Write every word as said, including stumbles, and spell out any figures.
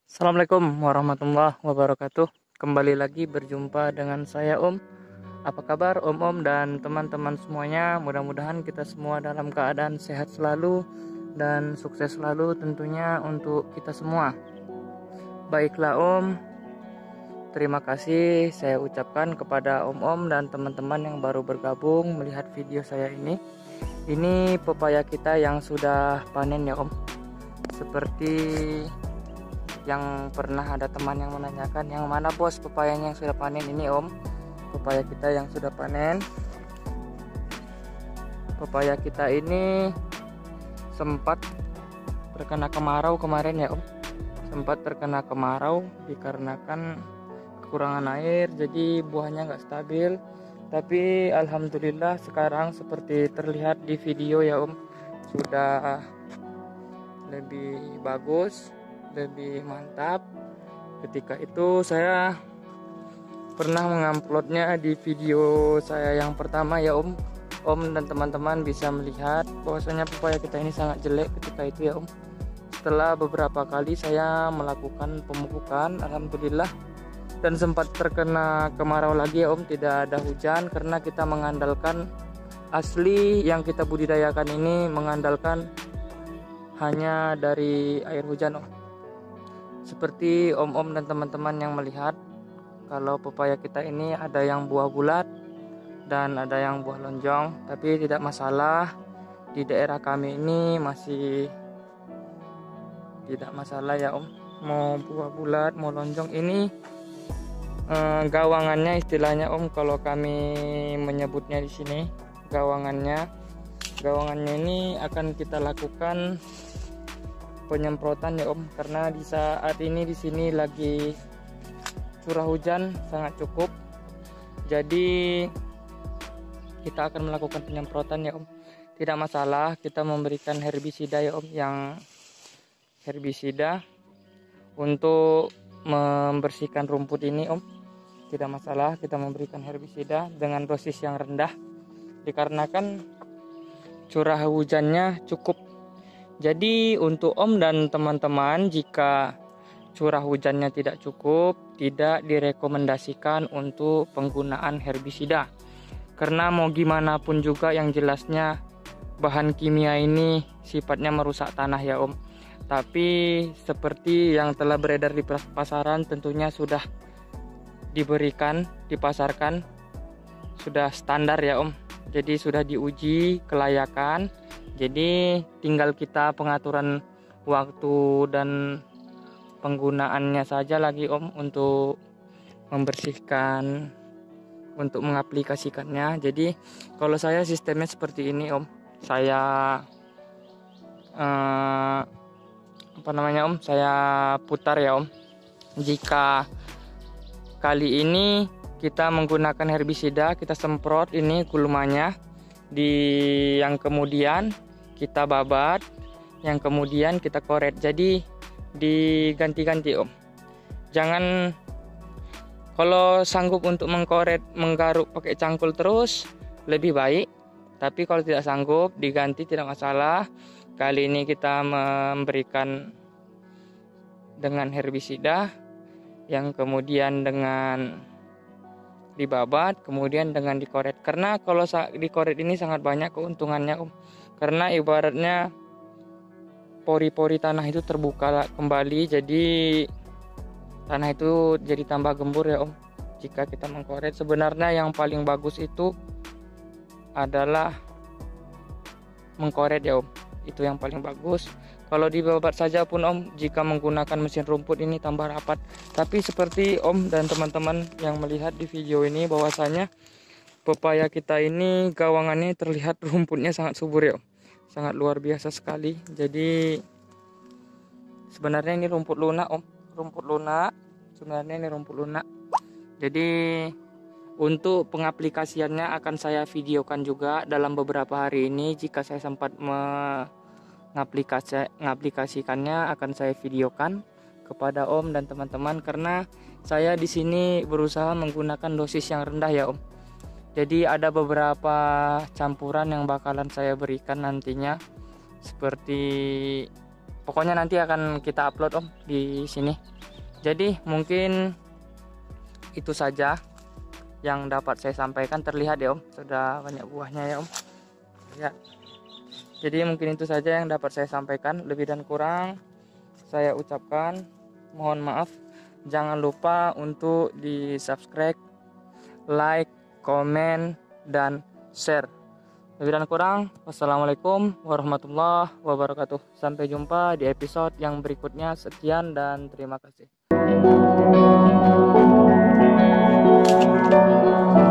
Assalamualaikum warahmatullahi wabarakatuh. Kembali lagi berjumpa dengan saya Om. Apa kabar Om-Om dan teman-teman semuanya? Mudah-mudahan kita semua dalam keadaan sehat selalu dan sukses selalu tentunya untuk kita semua. Baiklah Om, terima kasih saya ucapkan kepada Om-Om dan teman-teman yang baru bergabung melihat video saya ini. Ini pepaya kita yang sudah panen ya Om. Seperti yang pernah ada teman yang menanyakan, yang mana bos pepayanya yang sudah panen ini Om. Pepaya kita yang sudah panen. Pepaya kita ini sempat terkena kemarau kemarin ya Om. Sempat terkena kemarau dikarenakan kekurangan air, jadi buahnya nggak stabil. Tapi alhamdulillah sekarang seperti terlihat di video ya Om, sudah lebih bagus, lebih mantap. Ketika itu saya pernah menguploadnya di video saya yang pertama ya Om. Om dan teman-teman bisa melihat bahwasanya pepaya kita ini sangat jelek ketika itu ya Om. Setelah beberapa kali saya melakukan pemupukan, alhamdulillah, dan sempat terkena kemarau lagi ya Om, tidak ada hujan karena kita mengandalkan asli yang kita budidayakan ini mengandalkan hanya dari air hujan Om. Seperti om-om dan teman-teman yang melihat, kalau pepaya kita ini ada yang buah bulat dan ada yang buah lonjong, tapi tidak masalah. Di daerah kami ini masih tidak masalah ya Om. Mau buah bulat, mau lonjong, ini eh, gawangannya istilahnya Om, kalau kami menyebutnya di sini gawangannya. Gawangannya ini akan kita lakukan penyemprotan ya Om, karena di saat ini di sini lagi curah hujan sangat cukup, jadi kita akan melakukan penyemprotan ya Om. Tidak masalah kita memberikan herbisida ya Om, yang herbisida untuk membersihkan rumput ini Om. Tidak masalah kita memberikan herbisida dengan dosis yang rendah dikarenakan curah hujannya cukup. Jadi untuk Om dan teman-teman, jika curah hujannya tidak cukup, tidak direkomendasikan untuk penggunaan herbisida. Karena mau gimana pun juga yang jelasnya bahan kimia ini sifatnya merusak tanah ya Om. Tapi seperti yang telah beredar di pasaran tentunya sudah diberikan, dipasarkan, sudah standar ya Om. Jadi sudah diuji kelayakan. Jadi tinggal kita pengaturan waktu dan penggunaannya saja lagi Om, untuk membersihkan, untuk mengaplikasikannya. Jadi kalau saya sistemnya seperti ini Om. Saya eh, apa namanya Om? Saya putar ya Om. Jika kali ini kita menggunakan herbisida, kita semprot ini gulmanya, di yang kemudian kita babat, yang kemudian kita koret. Jadi diganti-ganti Om. Jangan, kalau sanggup untuk mengkoret, menggaruk pakai cangkul terus lebih baik. Tapi kalau tidak sanggup, diganti tidak masalah. Kali ini kita memberikan dengan herbisida, yang kemudian dengan dibabat, kemudian dengan dikoret. Karena kalau dikoret ini sangat banyak keuntungannya Om. Karena ibaratnya pori-pori tanah itu terbuka kembali, jadi tanah itu jadi tambah gembur ya Om. Jika kita mengkoret, sebenarnya yang paling bagus itu adalah mengkoret ya Om. Itu yang paling bagus. Kalau dibabat saja pun Om, jika menggunakan mesin rumput ini tambah rapat. Tapi seperti Om dan teman-teman yang melihat di video ini, bahwasanya pepaya kita ini gawangannya terlihat rumputnya sangat subur ya Om. Sangat luar biasa sekali. Jadi sebenarnya ini rumput lunak Om. Rumput lunak. Sebenarnya ini rumput lunak. Jadi untuk pengaplikasiannya akan saya videokan juga dalam beberapa hari ini. Jika saya sempat mengaplikasi, mengaplikasikannya akan saya videokan kepada Om dan teman-teman, karena saya di sini berusaha menggunakan dosis yang rendah ya Om. Jadi ada beberapa campuran yang bakalan saya berikan nantinya, seperti pokoknya nanti akan kita upload Om di sini. Jadi mungkin itu saja yang dapat saya sampaikan. Terlihat ya Om, sudah banyak buahnya ya Om ya. Jadi mungkin itu saja yang dapat saya sampaikan. Lebih dan kurang saya ucapkan mohon maaf. Jangan lupa untuk di subscribe, like, komen, dan share. Lebih dan kurang, wassalamualaikum warahmatullahi wabarakatuh. Sampai jumpa di episode yang berikutnya. Sekian dan terima kasih.